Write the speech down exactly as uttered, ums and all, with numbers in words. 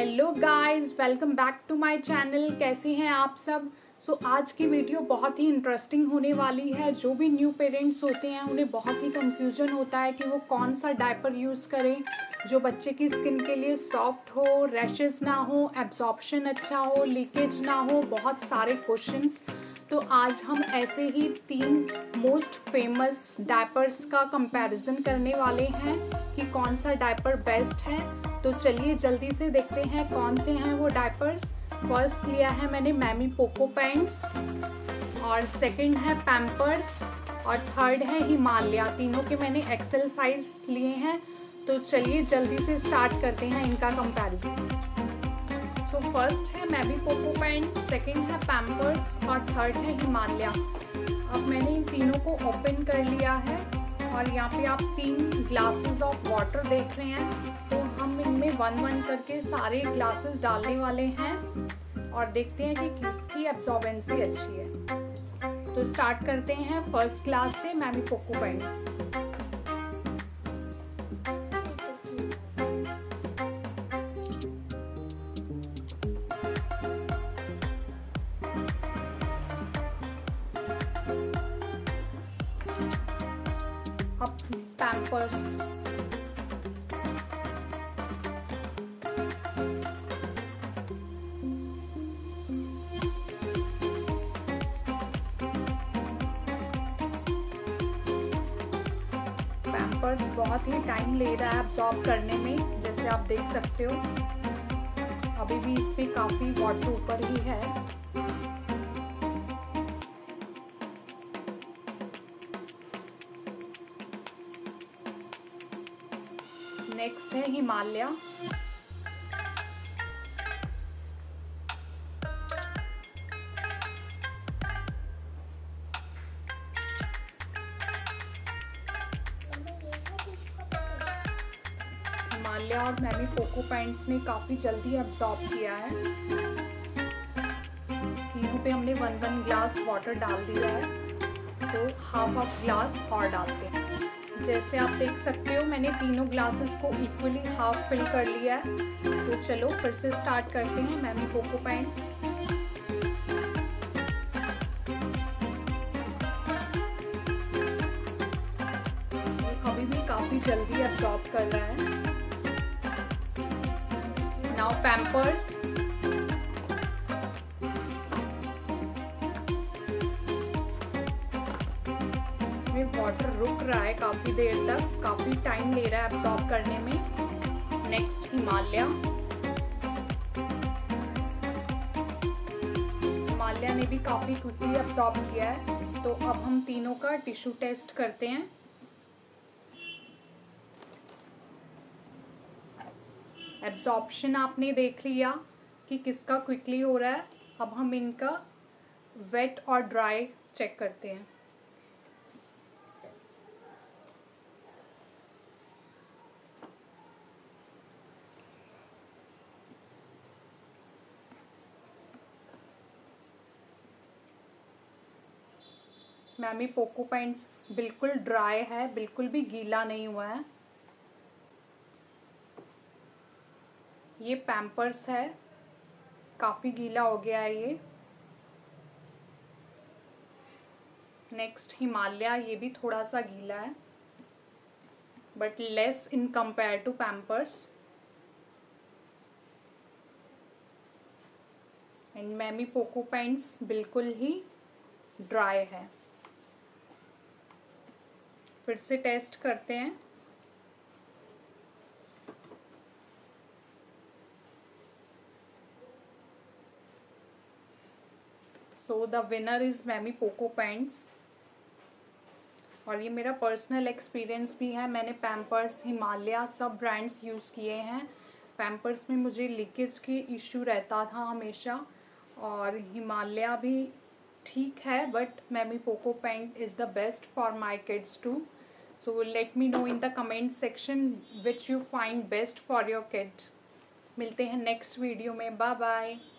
Hello guys, welcome back to my channel. कैसे हैं आप सब। सो so, आज की वीडियो बहुत ही इंटरेस्टिंग होने वाली है। जो भी न्यू पेरेंट्स होते हैं उन्हें बहुत ही कंफ्यूजन होता है कि वो कौन सा डायपर यूज़ करें जो बच्चे की स्किन के लिए सॉफ्ट हो, रैशेस ना हो, एब्जॉर्प्शन अच्छा हो, लीकेज ना हो, बहुत सारे क्वेश्चंस। तो आज हम ऐसे ही तीन मोस्ट फेमस डायपर्स का कंपैरिजन करने वाले हैं कि कौन सा डायपर बेस्ट है। तो चलिए जल्दी से देखते हैं कौन से हैं वो डायपर्स। फर्स्ट लिया है मैंने मैमी पोको पैंट्स, और सेकंड है पैम्पर्स, और थर्ड है हिमालय। तीनों के मैंने एक्सेल साइज लिए हैं। तो चलिए जल्दी से स्टार्ट करते हैं इनका कंपैरिजन। सो फर्स्ट है मैमी पोको पैंट, सेकंड है पैम्पर्स और थर्ड है हिमालय। अब मैंने इन तीनों को ओपन कर लिया है और यहाँ पे आप तीन ग्लासेस ऑफ वाटर देख रहे हैं। तो हम इनमें वन वन करके सारे ग्लासेस डालने वाले हैं और देखते हैं कि किसकी एब्जॉर्बेंसी अच्छी है। तो स्टार्ट करते हैं फर्स्ट ग्लास से मैमी पोको पैंट्स। अब पैम्पर्स, पैम्पर्स बहुत ही टाइम ले रहा है एब्जॉर्ब करने में, जैसे आप देख सकते हो। अभी भी इस पे काफी वाटर ऊपर ही है। नेक्स्ट है हिमालय। हिमालय और मैमी पोको पैंट्स ने काफी जल्दी एब्जॉर्ब किया है। तीनों पे हमने वन वन ग्लास वाटर डाल दिया है। तो हाफ हाफ ग्लास और डालते हैं। जैसे आप देख सकते हो मैंने तीनों ग्लासेस को इक्वली हाफ फिल कर लिया है। तो चलो फिर से स्टार्ट करते हैं मैमी पोको पैंट। अभी भी काफी जल्दी एब्जॉर्ब कर रहा है। Now Pampers. वाटर रुक रहा है काफी देर तक, काफी टाइम ले रहा है एब्जॉर्ब करने में। नेक्स्ट हिमालय। हिमालय ने भी काफी क्विकली एब्जॉर्ब किया है। तो अब हम तीनों का टिश्यू टेस्ट करते हैं। एब्जॉर्प्शन आपने देख लिया कि किसका क्विकली हो रहा है। अब हम इनका वेट और ड्राई चेक करते हैं। मैमी पोको पैंट्स बिल्कुल ड्राई है, बिल्कुल भी गीला नहीं हुआ है। ये पैम्पर्स है, काफी गीला हो गया है ये। नेक्स्ट हिमालय, ये भी थोड़ा सा गीला है but less in compare to Pampers. And Mamy Poko pants बिल्कुल ही ड्राई है। फिर से टेस्ट करते हैं। So the winner is Mamy Poko pants. और ये मेरा पर्सनल एक्सपीरियंस भी है। मैंने पैम्पर्स, हिमालय सब ब्रांड्स यूज़ किए हैं। पैम्पर्स में मुझे लीकेज के इश्यू रहता था हमेशा, और हिमालय भी ठीक है but Mamy Poko pant is the best for my kids too. So let me know in the comment section which you find best for your kid. मिलते हैं नेक्स्ट वीडियो में। Bye bye.